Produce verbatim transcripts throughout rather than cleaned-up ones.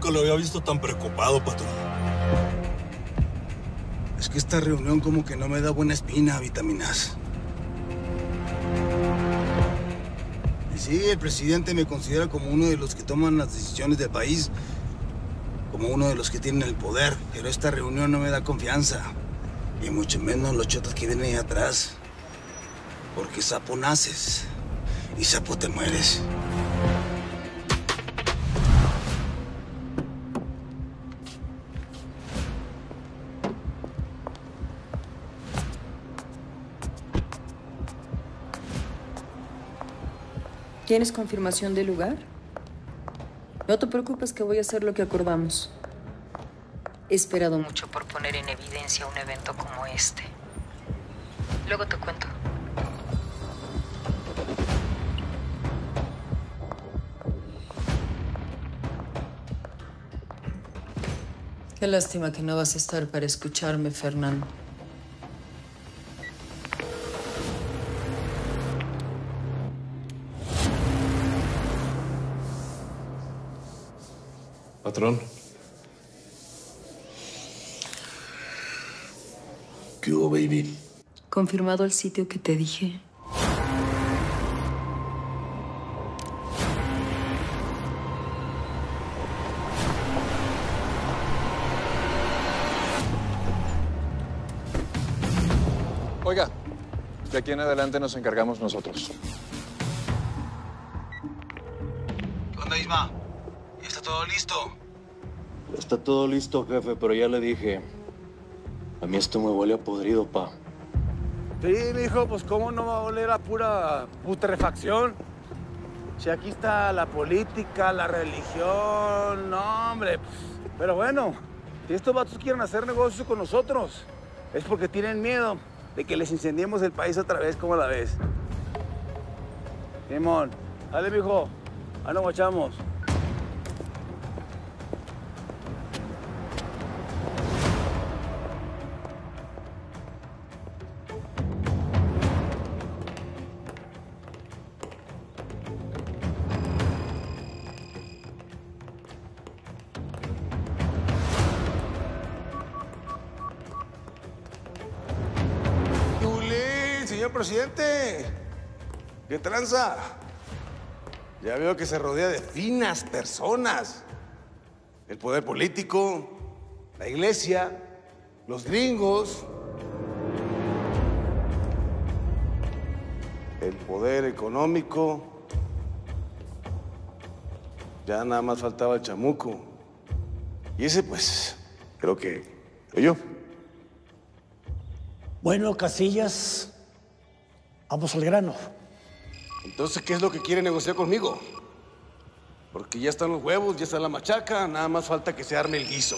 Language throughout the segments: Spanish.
Nunca lo había visto tan preocupado, patrón. Es que esta reunión como que no me da buena espina, Vitaminas. Y sí, el presidente me considera como uno de los que toman las decisiones del país, como uno de los que tienen el poder, pero esta reunión no me da confianza, y mucho menos los chotas que vienen ahí atrás, porque sapo naces y sapo te mueres. ¿Tienes confirmación del lugar? No te preocupes que voy a hacer lo que acordamos. He esperado mucho por poner en evidencia un evento como este. Luego te cuento. Qué lástima que no vas a estar para escucharme, Fernando. Patrón. ¿Qué hubo, baby? ¿Confirmado el sitio que te dije? Oiga, de aquí en adelante nos encargamos nosotros. ¿Qué onda, Isma? ¿Ya está todo listo? Está todo listo, jefe, pero ya le dije. A mí esto me huele a podrido, pa. Sí, mijo, pues cómo no va a oler a pura putrefacción. Si aquí está la política, la religión, no, hombre. Pero bueno, si estos vatos quieren hacer negocios con nosotros, es porque tienen miedo de que les incendiemos el país otra vez, ¿cómo la ves? Simón, dale, mijo. Ah, nos guachamos. Señor presidente, ¿qué tranza? Ya veo que se rodea de finas personas. El poder político, la iglesia, los gringos, el poder económico. Ya nada más faltaba el chamuco. Y ese, pues, creo que soy yo. Bueno, Casillas, vamos al grano. Entonces, ¿qué es lo que quiere negociar conmigo? Porque ya están los huevos, ya está la machaca, nada más falta que se arme el guiso.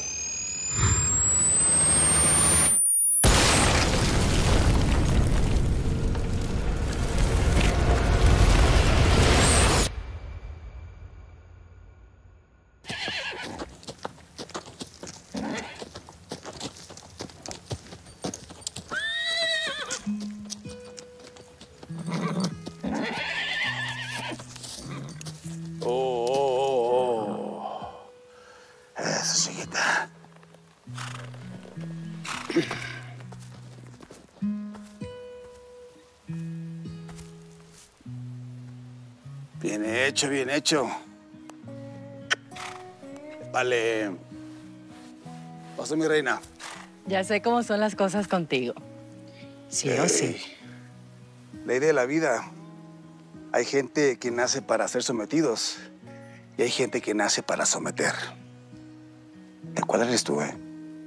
Bien hecho, bien hecho. Vale. Paso, mi reina. Ya sé cómo son las cosas contigo. Sí o sí. La idea de la vida. Hay gente que nace para ser sometidos y hay gente que nace para someter. ¿De cuál eres tú, eh?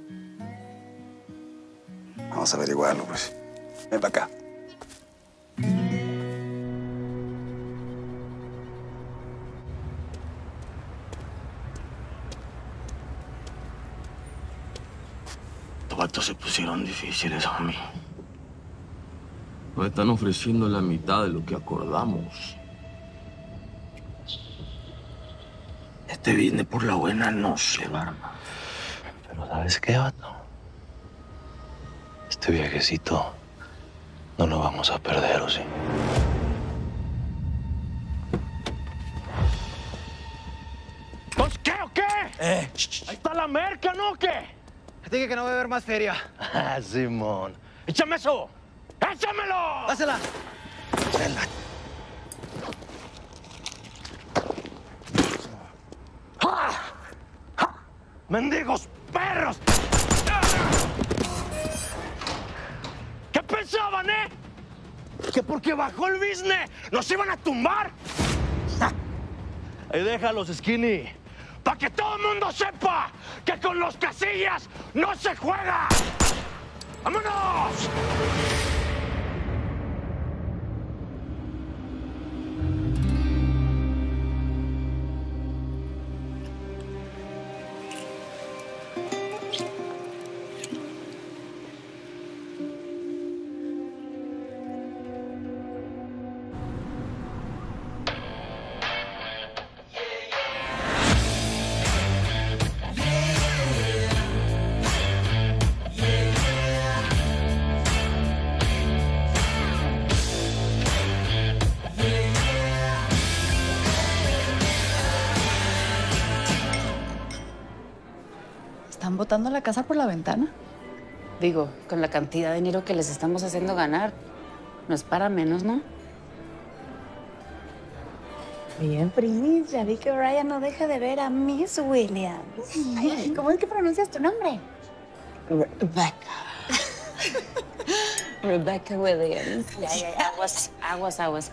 Vamos a averiguarlo, pues. Ven para acá. Los vatos se pusieron difíciles, homie. Nos están ofreciendo la mitad de lo que acordamos. Este viene por la buena, no sé, barba. Pero ¿sabes qué, vato? Este viajecito no lo vamos a perder, ¿o sí? ¿Pues qué o qué? Eh, ahí está la merca, ¿no? ¿Qué? Te dije que no va a haber más feria. Ah, Simón. ¡Échame eso! ¡Échamelo! Dásela. Dásela. ¡Ja! ¡Ja! ¡Mendigos perros! ¿Qué pensaban, eh? ¿Que porque bajó el business nos iban a tumbar? Ahí déjalos, Skinny. Para que todo el mundo sepa que con los Casillas no se juega. ¡Vámonos! ¿Están botando la casa por la ventana? Digo, con la cantidad de dinero que les estamos haciendo ganar, no es para menos, ¿no? Bien, Pris, ya vi que Brian no deja de ver a Miss Williams. Ay, ¿cómo es que pronuncias tu nombre? Rebecca. Rebecca Williams. Ya, ya, ya. Aguas, aguas, aguas.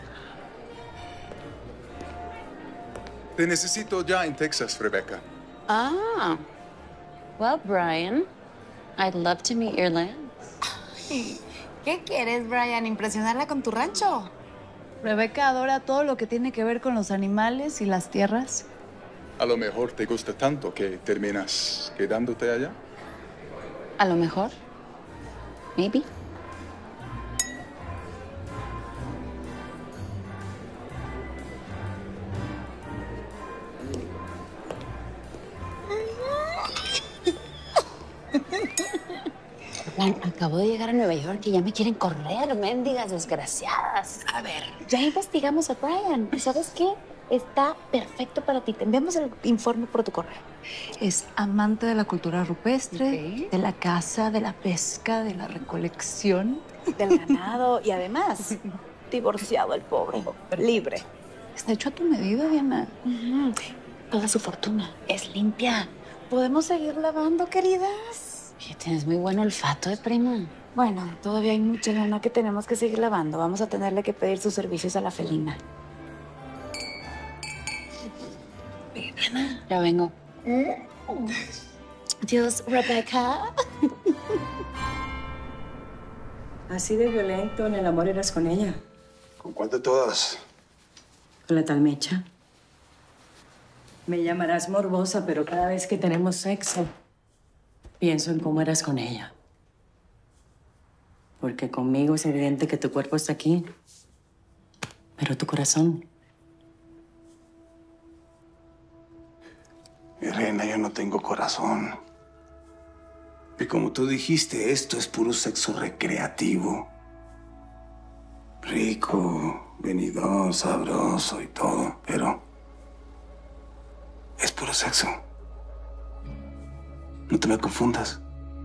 Te necesito ya en Texas, Rebecca. Ah. Well, Brian, I'd love to meet your lands. ¿Qué quieres, Brian? ¿Impresionarla con tu rancho? Rebeca adora todo lo que tiene que ver con los animales y las tierras. A lo mejor te gusta tanto que terminas quedándote allá. A lo mejor. Maybe. Juan, acabo de llegar a Nueva York y ya me quieren correr, mendigas desgraciadas. A ver. Ya investigamos a Brian. ¿Sabes qué? Está perfecto para ti. Te enviamos el informe por tu correo. Es amante de la cultura rupestre, okay, de la caza, de la pesca, de la recolección, del ganado y además divorciado el pobre, libre. Está hecho a tu medida, Diana. Uh-huh. Toda su fortuna es limpia. ¿Podemos seguir lavando, queridas? Oye, tienes muy buen olfato, ¿eh, prima? Bueno, todavía hay mucha lana que tenemos que seguir lavando. Vamos a tenerle que pedir sus servicios a la felina. Ana, ya vengo. Adiós, Rebecca. Así de violento en el amor eras con ella. ¿Con cuál de todas? Con la tal Mecha. Me llamarás morbosa, pero cada vez que tenemos sexo, pienso en cómo eras con ella. Porque conmigo es evidente que tu cuerpo está aquí, pero tu corazón... Mi reina, yo no tengo corazón. Y como tú dijiste, esto es puro sexo recreativo. Rico, venidor, sabroso y todo, pero... es puro sexo. No te me confundas.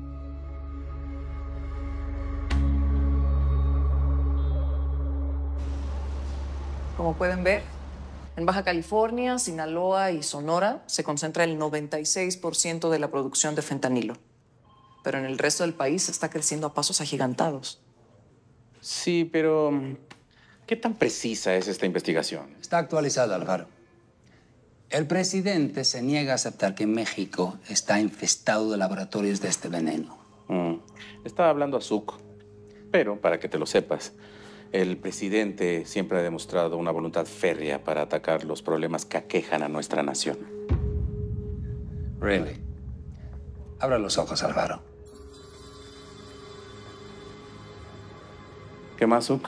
Como pueden ver, en Baja California, Sinaloa y Sonora se concentra el noventa y seis por ciento de la producción de fentanilo. Pero en el resto del país está creciendo a pasos agigantados. Sí, pero ¿qué tan precisa es esta investigación? Está actualizada, Alvaro. El presidente se niega a aceptar que México está infestado de laboratorios de este veneno. Mm. Estaba hablando a Zuc. Pero, para que te lo sepas, el presidente siempre ha demostrado una voluntad férrea para atacar los problemas que aquejan a nuestra nación. Really? Abra los ojos, Alvaro. ¿Qué más, Zuc?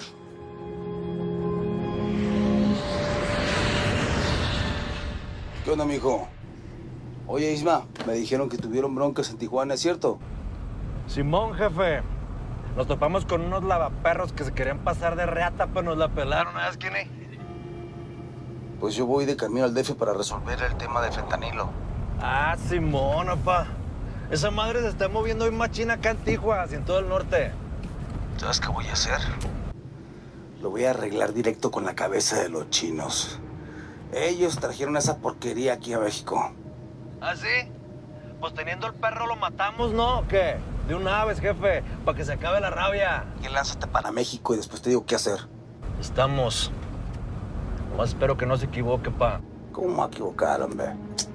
¿Qué onda, mijo? Oye, Isma, me dijeron que tuvieron broncas en Tijuana, ¿es cierto? Simón, jefe. Nos topamos con unos lavaperros que se querían pasar de reata, pero nos la pelaron, ¿sabes quién es? Pues yo voy de camino al D F para resolver el tema del fentanilo. Ah, Simón, papá. Esa madre se está moviendo hoy machina acá en Tijuas y en todo el norte. ¿Sabes qué voy a hacer? Lo voy a arreglar directo con la cabeza de los chinos. Ellos trajeron esa porquería aquí a México. ¿Ah, sí? Pues teniendo el perro lo matamos, ¿no? ¿O qué? De una vez, jefe, para que se acabe la rabia. Y lánzate para México y después te digo qué hacer. Estamos. Nomás espero que no se equivoque, pa. ¿Cómo me voy a equivocar, hombre?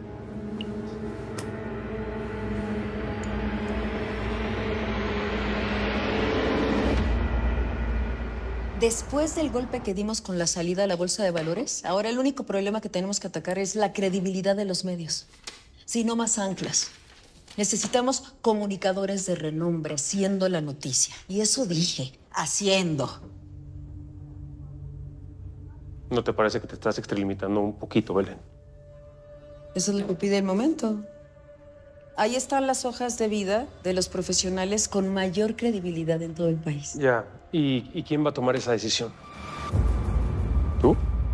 Después del golpe que dimos con la salida a la bolsa de valores, ahora el único problema que tenemos que atacar es la credibilidad de los medios. Si no más anclas. Necesitamos comunicadores de renombre haciendo la noticia. Y eso dije, haciendo. ¿No te parece que te estás extralimitando un poquito, Belén? Eso es lo que pide el momento. Ahí están las hojas de vida de los profesionales con mayor credibilidad en todo el país. Ya. ¿Y, y quién va a tomar esa decisión? ¿Tú?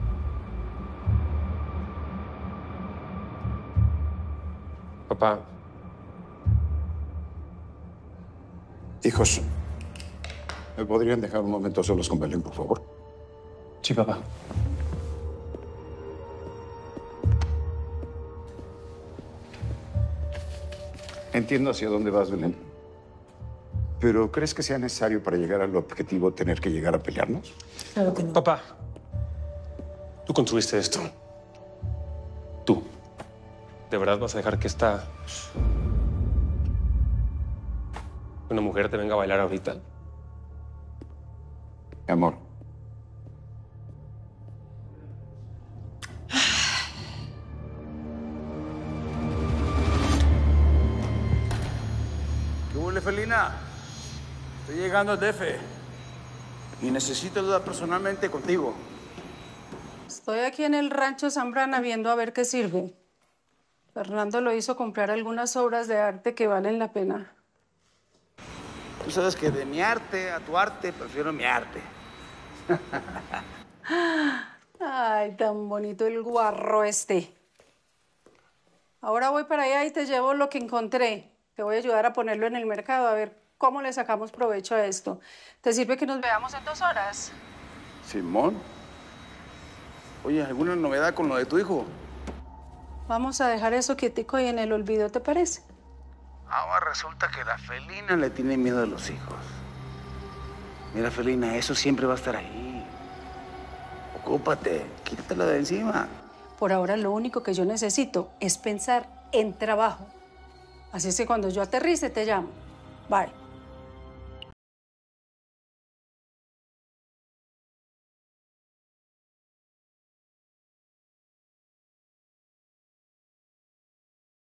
Papá. Hijos, ¿me podrían dejar un momento solos con Belén, por favor? Sí, papá. Entiendo hacia dónde vas, Belén. ¿Pero crees que sea necesario para llegar al objetivo tener que llegar a pelearnos? Claro que no. Papá, tú construiste esto. Tú. ¿De verdad vas a dejar que esta... una mujer te venga a bailar ahorita? Mi amor. ¿Qué huele, Felina? Estoy llegando al D F y necesito hablar personalmente contigo. Estoy aquí en el rancho Zambrana viendo a ver qué sirve. Fernando lo hizo comprar algunas obras de arte que valen la pena. Tú sabes que de mi arte a tu arte prefiero mi arte. Ay, tan bonito el guarro este. Ahora voy para allá y te llevo lo que encontré. Te voy a ayudar a ponerlo en el mercado, a ver cómo le sacamos provecho a esto. ¿Te sirve que nos veamos en dos horas? Simón. Oye, ¿alguna novedad con lo de tu hijo? Vamos a dejar eso quietico y en el olvido, ¿te parece? Ahora resulta que la Felina le tiene miedo a los hijos. Mira, Felina, eso siempre va a estar ahí. Ocúpate, quítatela de encima. Por ahora lo único que yo necesito es pensar en trabajo. Así es que cuando yo aterrice te llamo. Bye.